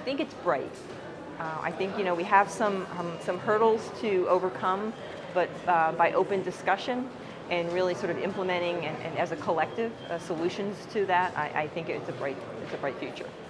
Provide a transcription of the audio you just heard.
think it's bright. I think, you know, we have some hurdles to overcome, but by open discussion and really sort of implementing and as a collective solutions to that, I think it's a bright future.